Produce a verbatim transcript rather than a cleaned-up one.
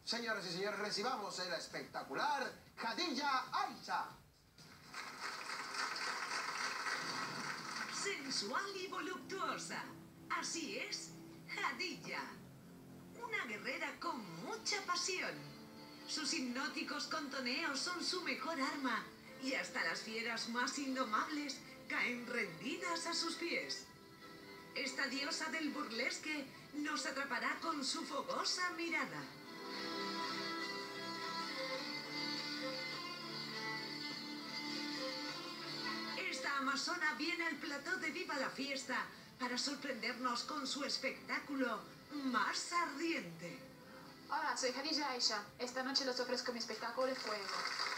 Señoras y señores, recibamos el espectacular Khadija Aisha. Sensual y voluptuosa. Así es, Khadija. Una guerrera con mucha pasión. Sus hipnóticos contoneos son su mejor arma y hasta las fieras más indomables caen rendidas a sus pies. Esta diosa del burlesque nos atrapará con su fogosa mirada. Esta amazona viene al plató de Viva la Fiesta para sorprendernos con su espectáculo más ardiente. Hola, soy Khadija Aisha. Esta noche les ofrezco mi espectáculo de fuego.